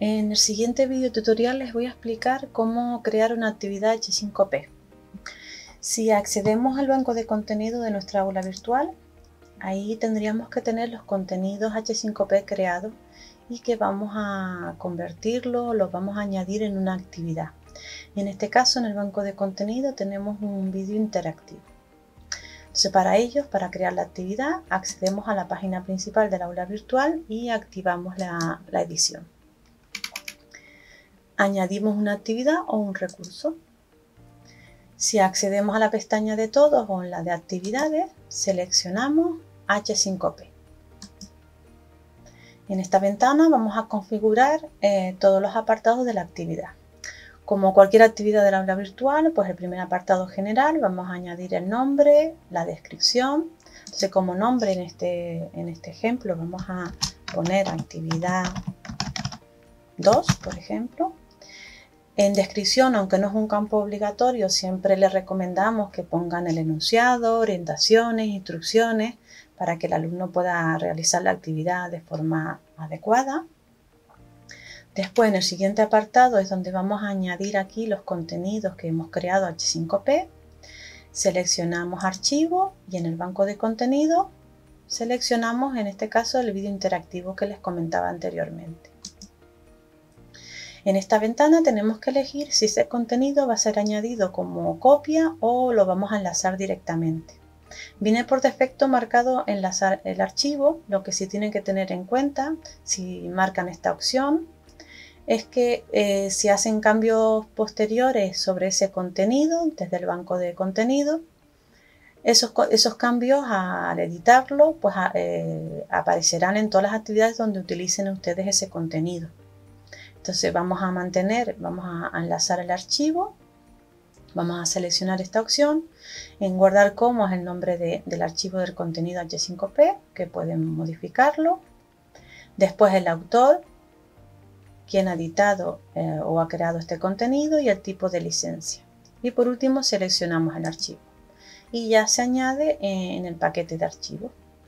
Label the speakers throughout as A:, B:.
A: En el siguiente video tutorial les voy a explicar cómo crear una actividad H5P. Si accedemos al banco de contenido de nuestra aula virtual, ahí tendríamos que tener los contenidos H5P creados y que vamos a convertirlo, los vamos a añadir en una actividad. Y en este caso, en el banco de contenido tenemos un vídeo interactivo. Entonces, para ello, para crear la actividad, accedemos a la página principal del aula virtual y activamos la edición. Añadimos una actividad o un recurso. Si accedemos a la pestaña de todos o en la de actividades, seleccionamos H5P. En esta ventana vamos a configurar todos los apartados de la actividad. Como cualquier actividad del aula virtual, pues el primer apartado general vamos a añadir el nombre, la descripción. Entonces, como nombre en este ejemplo vamos a poner actividad 2, por ejemplo. En descripción, aunque no es un campo obligatorio, siempre les recomendamos que pongan el enunciado, orientaciones, instrucciones, para que el alumno pueda realizar la actividad de forma adecuada. Después, en el siguiente apartado es donde vamos a añadir aquí los contenidos que hemos creado H5P. Seleccionamos archivo y en el banco de contenido seleccionamos en este caso el vídeo interactivo que les comentaba anteriormente. En esta ventana tenemos que elegir si ese contenido va a ser añadido como copia o lo vamos a enlazar directamente. Viene por defecto marcado enlazar el archivo. Lo que sí tienen que tener en cuenta si marcan esta opción es que si hacen cambios posteriores sobre ese contenido desde el banco de contenido, esos cambios al editarlo pues aparecerán en todas las actividades donde utilicen ustedes ese contenido. Entonces vamos a enlazar el archivo, vamos a seleccionar esta opción. En guardar como es el nombre del archivo del contenido H5P, que pueden modificarlo. Después el autor, quien ha editado o ha creado este contenido y el tipo de licencia. Y por último seleccionamos el archivo. Y ya se añade en el paquete de archivos.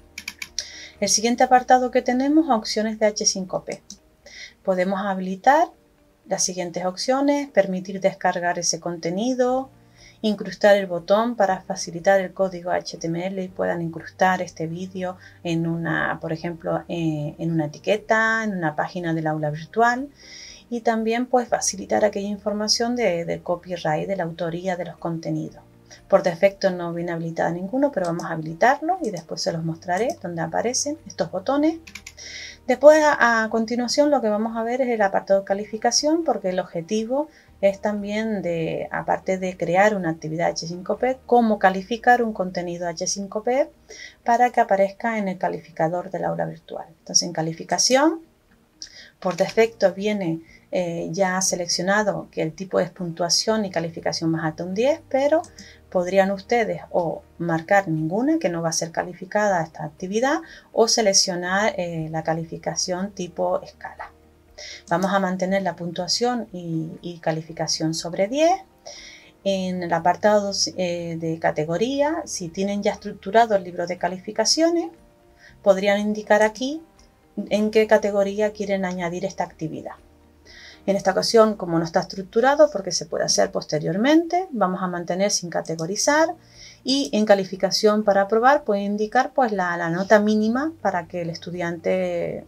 A: El siguiente apartado que tenemos, opciones de H5P. Podemos habilitar las siguientes opciones: permitir descargar ese contenido, incrustar el botón para facilitar el código HTML y puedan incrustar este vídeo en por ejemplo, en una etiqueta, en una página del aula virtual, y también pues facilitar aquella información del copyright, de la autoría de los contenidos. Por defecto no viene habilitada ninguno, pero vamos a habilitarlo y después se los mostraré donde aparecen estos botones. Después, a continuación, lo que vamos a ver es el apartado de calificación, porque el objetivo es también, aparte de crear una actividad H5P, cómo calificar un contenido H5P para que aparezca en el calificador del aula virtual. Entonces, en calificación, por defecto viene ya seleccionado que el tipo es puntuación y calificación más alta un 10, pero podrían ustedes o marcar ninguna, que no va a ser calificada esta actividad, o seleccionar la calificación tipo escala. Vamos a mantener la puntuación y calificación sobre 10. En el apartado de categoría, si tienen ya estructurado el libro de calificaciones, podrían indicar aquí en qué categoría quieren añadir esta actividad. En esta ocasión, como no está estructurado, porque se puede hacer posteriormente, vamos a mantener sin categorizar, y en calificación para aprobar puede indicar pues la nota mínima para que el estudiante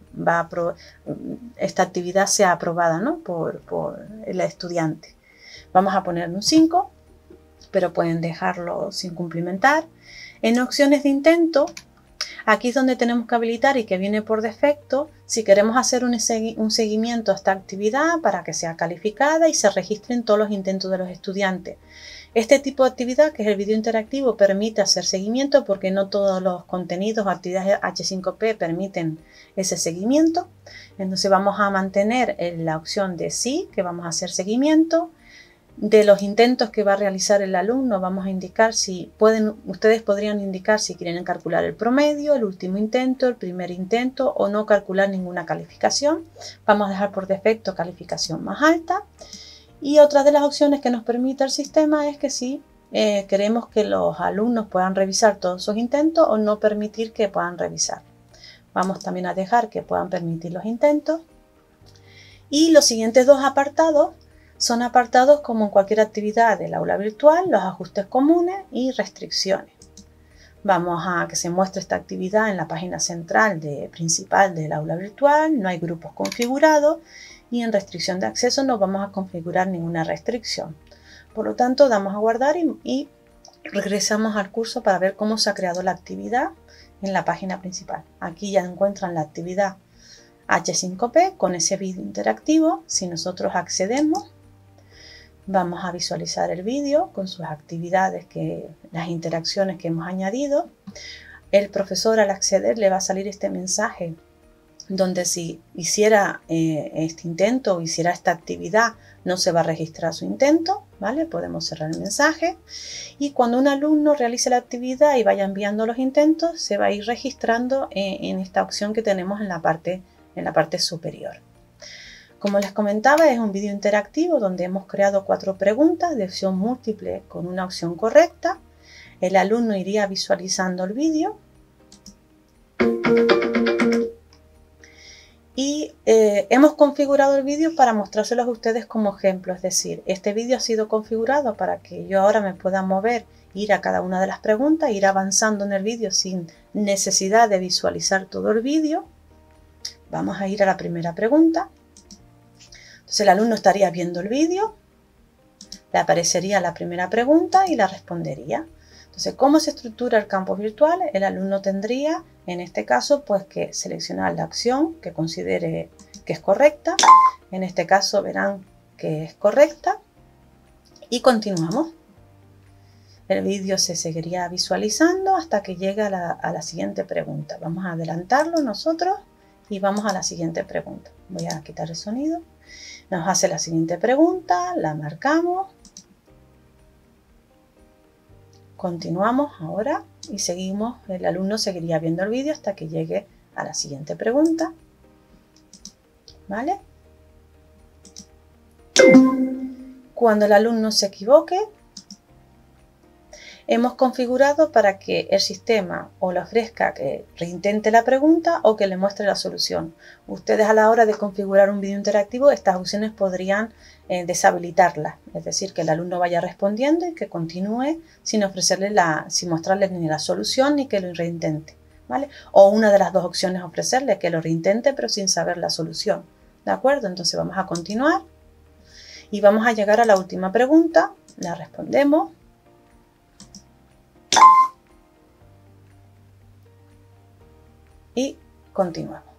A: esta actividad sea aprobada, ¿no? por el estudiante. Vamos a poner un 5, pero pueden dejarlo sin cumplimentar. En opciones de intento, aquí es donde tenemos que habilitar y que viene por defecto si queremos hacer un seguimiento a esta actividad para que sea calificada y se registren todos los intentos de los estudiantes. Este tipo de actividad, que es el vídeo interactivo, permite hacer seguimiento porque no todos los contenidos o actividades H5P permiten ese seguimiento. Entonces vamos a mantener la opción de sí, que vamos a hacer seguimiento. De los intentos que va a realizar el alumno, vamos a indicar si ustedes podrían indicar si quieren calcular el promedio, el último intento, el primer intento, o no calcular ninguna calificación. Vamos a dejar por defecto calificación más alta. Y otra de las opciones que nos permite el sistema es que si queremos que los alumnos puedan revisar todos sus intentos o no permitir que puedan revisar. Vamos también a dejar que puedan permitir los intentos. Y los siguientes dos apartados son apartados como en cualquier actividad del aula virtual, los ajustes comunes y restricciones. Vamos a que se muestre esta actividad en la página central principal del aula virtual, no hay grupos configurados y en restricción de acceso no vamos a configurar ninguna restricción. Por lo tanto, damos a guardar y regresamos al curso para ver cómo se ha creado la actividad en la página principal. Aquí ya encuentran la actividad H5P con ese vídeo interactivo. Si nosotros accedemos, vamos a visualizar el vídeo con sus actividades, las interacciones que hemos añadido. El profesor al acceder le va a salir este mensaje donde si hiciera este intento o hiciera esta actividad no se va a registrar su intento, ¿vale? Podemos cerrar el mensaje y cuando un alumno realice la actividad y vaya enviando los intentos se va a ir registrando en esta opción que tenemos en la parte superior. Como les comentaba, es un vídeo interactivo donde hemos creado 4 preguntas de opción múltiple con una opción correcta. El alumno iría visualizando el vídeo y hemos configurado el vídeo para mostrárselos a ustedes como ejemplo. Es decir, este vídeo ha sido configurado para que yo ahora me pueda mover, ir a cada una de las preguntas, ir avanzando en el vídeo sin necesidad de visualizar todo el vídeo. Vamos a ir a la primera pregunta. Entonces el alumno estaría viendo el vídeo, le aparecería la primera pregunta y la respondería. Entonces, ¿cómo se estructura el campus virtual? El alumno tendría, en este caso, pues que seleccionar la opción que considere que es correcta. En este caso verán que es correcta y continuamos. El vídeo se seguiría visualizando hasta que llegue a la siguiente pregunta. Vamos a adelantarlo nosotros y vamos a la siguiente pregunta. Voy a quitar el sonido. Nos hace la siguiente pregunta, la marcamos, continuamos ahora y seguimos. El alumno seguiría viendo el vídeo hasta que llegue a la siguiente pregunta, ¿vale? Cuando el alumno se equivoque, hemos configurado para que el sistema o le ofrezca que reintente la pregunta o que le muestre la solución. Ustedes a la hora de configurar un vídeo interactivo, estas opciones podrían deshabilitarlas. Es decir, que el alumno vaya respondiendo y que continúe sin mostrarle ni la solución ni que lo reintente, ¿vale? O una de las dos opciones ofrecerle que lo reintente pero sin saber la solución. ¿De acuerdo? Entonces vamos a continuar y vamos a llegar a la última pregunta. La respondemos. Y continuamos.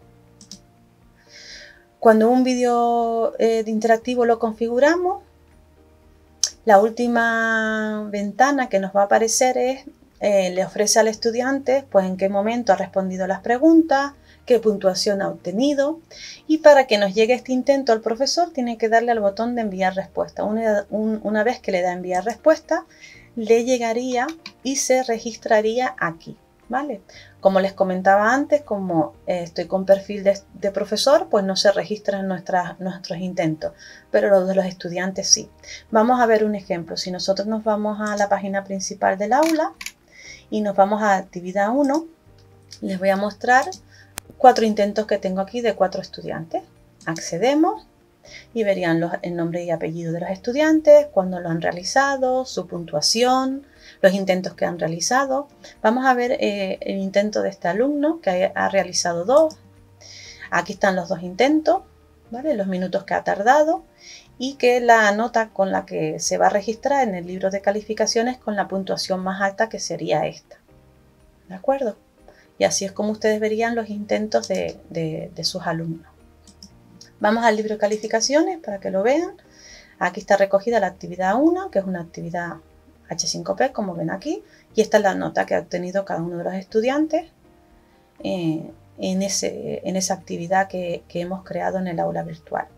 A: Cuando un vídeo interactivo lo configuramos, la última ventana que nos va a aparecer es, le ofrece al estudiante pues en qué momento ha respondido las preguntas, qué puntuación ha obtenido y para que nos llegue este intento al profesor tiene que darle al botón de enviar respuesta. Una vez que le da enviar respuesta, le llegaría y se registraría aquí. ¿Vale? Como les comentaba antes, como estoy con perfil de profesor, pues no se registran nuestros intentos, pero los de los estudiantes sí. Vamos a ver un ejemplo. Si nosotros nos vamos a la página principal del aula y nos vamos a actividad 1, les voy a mostrar 4 intentos que tengo aquí de 4 estudiantes. Accedemos y verían el nombre y apellido de los estudiantes, cuándo lo han realizado, su puntuación, los intentos que han realizado. Vamos a ver el intento de este alumno que ha realizado 2. Aquí están los 2 intentos, ¿vale? Los minutos que ha tardado y que la nota con la que se va a registrar en el libro de calificaciones con la puntuación más alta, que sería esta. ¿De acuerdo? Y así es como ustedes verían los intentos de sus alumnos. Vamos al libro de calificaciones para que lo vean. Aquí está recogida la actividad 1, que es una actividad H5P, como ven aquí, y esta es la nota que ha obtenido cada uno de los estudiantes en esa actividad que hemos creado en el aula virtual.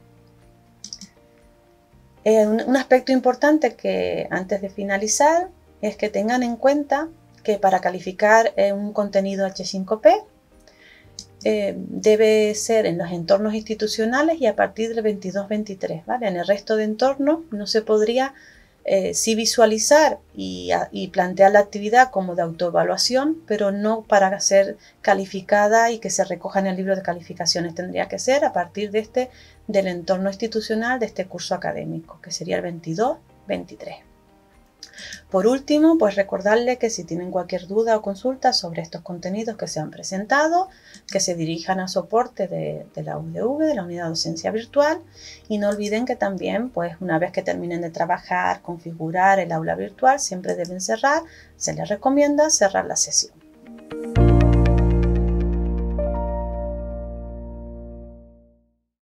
A: Un aspecto importante que antes de finalizar es que tengan en cuenta que para calificar un contenido H5P debe ser en los entornos institucionales y a partir del 22-23, ¿vale? En el resto de entornos no se podría sí visualizar y plantear la actividad como de autoevaluación, pero no para ser calificada y que se recoja en el libro de calificaciones. Tendría que ser a partir de este del entorno institucional de este curso académico, que sería el 22-23. Por último, pues recordarles que si tienen cualquier duda o consulta sobre estos contenidos que se han presentado, que se dirijan a soporte de la UDV, de la Unidad de Docencia Virtual, y no olviden que también, pues una vez que terminen de trabajar, configurar el aula virtual, siempre deben cerrar, se les recomienda cerrar la sesión.